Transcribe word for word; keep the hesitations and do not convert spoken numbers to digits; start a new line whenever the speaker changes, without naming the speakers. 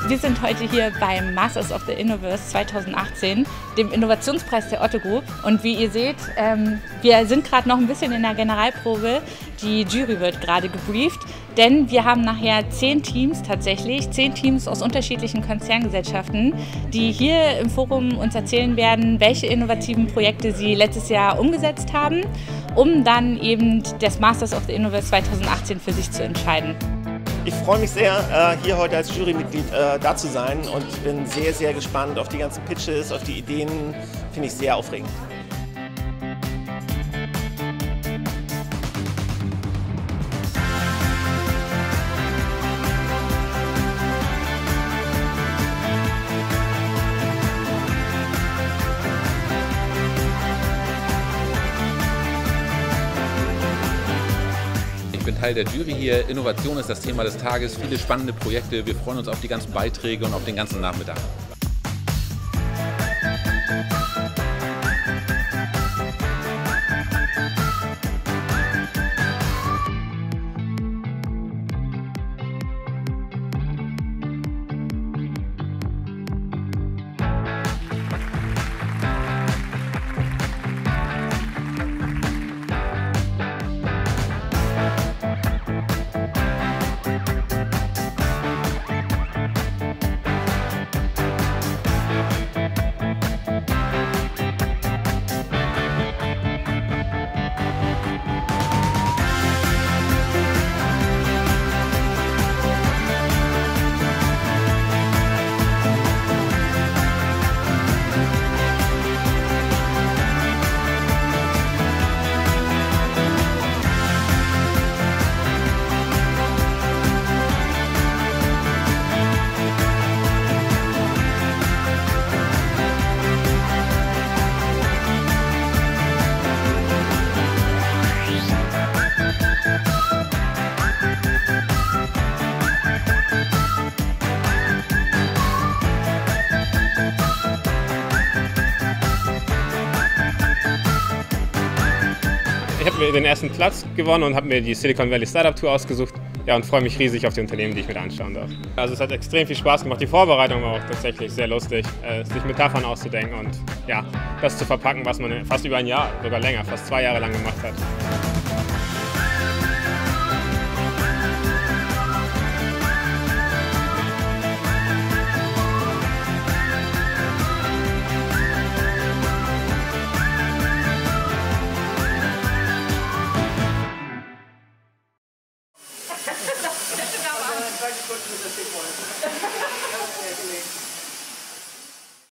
Wir sind heute hier beim Masters of the Innoverse zweitausendachtzehn, dem Innovationspreis der Otto Group. Und wie ihr seht, ähm, wir sind gerade noch ein bisschen in der Generalprobe. Die Jury wird gerade gebrieft, denn wir haben nachher zehn Teams tatsächlich, zehn Teams aus unterschiedlichen Konzerngesellschaften, die hier im Forum uns erzählen werden, welche innovativen Projekte sie letztes Jahr umgesetzt haben, um dann eben das Masters of the Innoverse zweitausendachtzehn für sich zu entscheiden.
Ich freue mich sehr, hier heute als Jurymitglied da zu sein und bin sehr, sehr gespannt auf die ganzen Pitches, auf die Ideen. Finde ich sehr aufregend.
Ich bin Teil der Jury hier. Innovation ist das Thema des Tages, viele spannende Projekte. Wir freuen uns auf die ganzen Beiträge und auf den ganzen Nachmittag.
Ich habe mir den ersten Platz gewonnen und habe mir die Silicon Valley Startup Tour ausgesucht, ja, und freue mich riesig auf die Unternehmen, die ich mir da anschauen darf. Also es hat extrem viel Spaß gemacht. Die Vorbereitung war auch tatsächlich sehr lustig, äh, sich Metaphern auszudenken und ja, das zu verpacken, was man fast über ein Jahr, sogar länger, fast zwei Jahre lang gemacht hat.